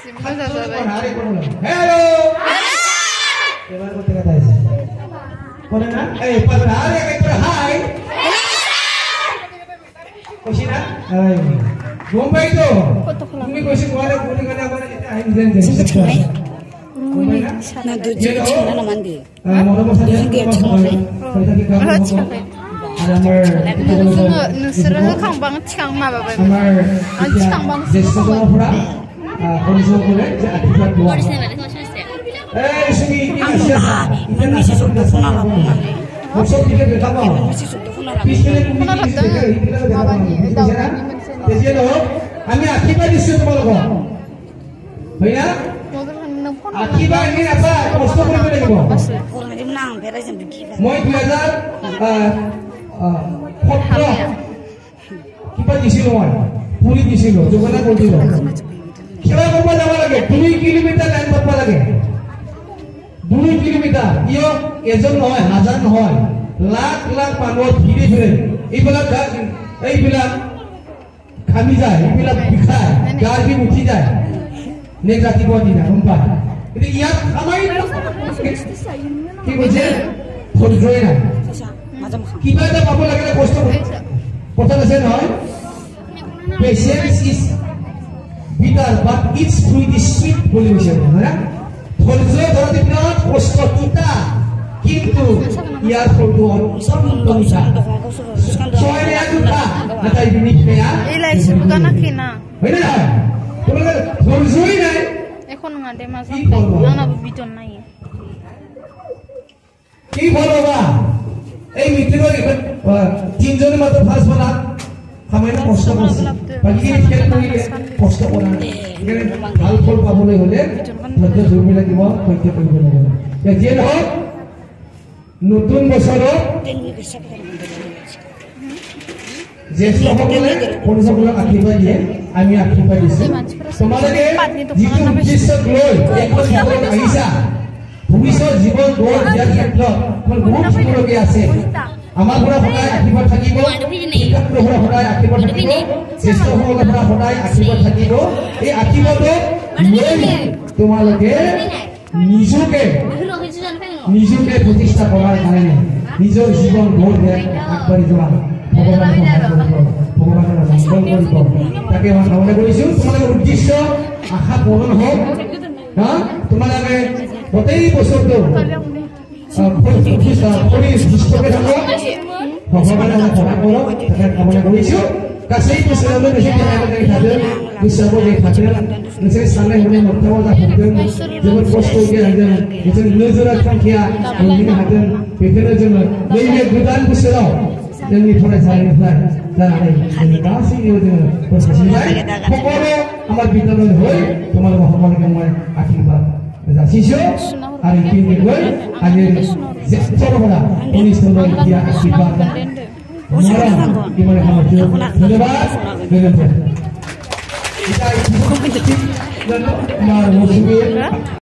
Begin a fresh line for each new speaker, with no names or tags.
Hello. এবার করতে কথা আছে বলে না এই পাগল আরে একবার হাই কইছি না এই মুম্বাই তো তুমি কইছি বলে বলি গানা বলে এটা আইন দেন দেন মুম্বাই না দুজন ছিল না মানদি মোর বসা দেন পয়সা কি কাম আর আমার
নসরা খাংবাং চিকাং মাবাবা
আমার
চিকাংবাং
জেসুরা পরিচয় করে যে আকিবা দোয়া এই সুমি কি আছে ইতেন আছে শুনতে শোনা না সব দিকে দেখাবো পিছনে তুমি কি দেখে ইতেন দেখাবো তেজে লো আমি আকিবা দিছি তোমালোক ভাইয়া আকিবা নি আপা কষ্ট কৰিব লাগিব মই 2017 কিবা দিছিলো মই পুৰি দিছিলো যোগনা কৰিলো খেলা কৰিব যাব লাগে 2 কিলোমিটাৰ লাইন পাব লাগে 2 কিলোমিটাৰ ইয়ো এজন নহয় হাজাৰ নহয় লাখ লাখ মানুহ ভিড়ে ভিড়ে এইবিলাক খামি যায় এইবিলাক বিখায় গাৰ বি উঠি যায় নেক ৰাতিপুৱা দিনা গম্পা কিন্তু ইয়াত আমাৰ কি কৈছে ধৈৰ্যই নাই কিবা এটা পাব লাগে কষ্ট কথা আছে নহয় patience is bitter but its fruit is sweet বলি কৈছে না ধৈৰ্য ধৰতে বিৰাট কষ্ট কিতা কিন্তু ইয়াৰ ফলটো অসম্ভৱ মিঠা ছয় এগুটা নাটাই বিনিফেয়া
এই লাইছে বুকানা কিনা
হয়নে না তোমাদের ধৈর্যই নাই
এখন মাদে মাছ না বিটন নাই
কি বলবা এই মিটিংৰ তিনজনে মাত্ৰ ফার্স্ট বলা খামাইনা কষ্ট কৰিছে বাকি খেল কৰিলে কষ্ট কৰা এখানে ভাল ফল পাবলৈ হলে ধৈৰ্য ধৰিব লাগিব সত্য কৰিব লাগিব যে নহওক নতুন বছৰত জ্যেষ্ঠসকলে পৰিচয়বিলাক আশীৰ্বাদ দিয়ে আমি আশীৰ্বাদ দিছোঁ তোমালোকে যিটো উদ্দেশ্যক লৈ একগোট জীৱনত আহিছা ভৱিষ্যত জীৱন গঢ় দিয়াৰ ক্ষেত্ৰত বহুত শিকিবলগীয়া আছে আমাৰ পৰা সদায় আশীৰ্বাদ থাকিব শিক্ষকৰ পৰা সদায় আশীৰ্বাদ থাকিব জ্যেষ্ঠসকলৰ পৰা সদায় আশীৰ্বাদ থাকিব এই আশীৰ্বাদক লৈ তোমালোকে নিজকে প্ৰতিষ্ঠা কৰাৰ কাৰণে নিজৰ জীৱন গঢ় দিয়াত আগবাঢ়ি যোৱা ভগৱানৰ মংগল কৰিব তাকে মই কামনা কৰিছোঁ তোমালোকৰ উদ্দেশ্য আশা পূৰণ হওক তোমালোকে গোটেই বছৰটো ভগৱানে সহায় কৰক তাকে কামনা কৰিছোঁ गासै बोसोरावनो नोंसोर थादों गोसोआव थादों नोंसोर साननाय हनाय मोगथाङाव जाफुंदों जोबोद खस्थ' गेलेदों नोंसोर नोजोरा थांखिया मोनहैनो हादों बेखौनो जोङो नैबे गोदान बोसोराव जोंनि फरायसालिनिफ्राय जानानै गासैनिबो जोङो बोसोरसिमबाय সকলো আমাৰ বিদ্যালয় হৈ তোমালোক সকলোকে মই আশীৰ্বাদ যাচিছোঁ আৰু ইতিমধ্যে আজি জ্যেষ্ঠসকলে অনুষ্ঠানলৈ দিয়া আশীৰ্বাদ gimana kamu ধন্যবাদ